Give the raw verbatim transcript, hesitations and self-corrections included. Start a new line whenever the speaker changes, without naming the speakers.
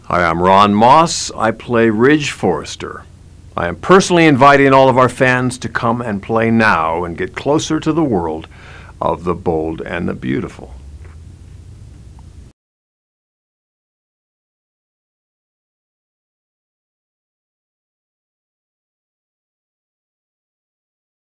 Hi, I'm Ron Moss. I play Ridge Forrester. I am personally inviting all of our fans to come and play now and get closer to the world of the bold and the beautiful.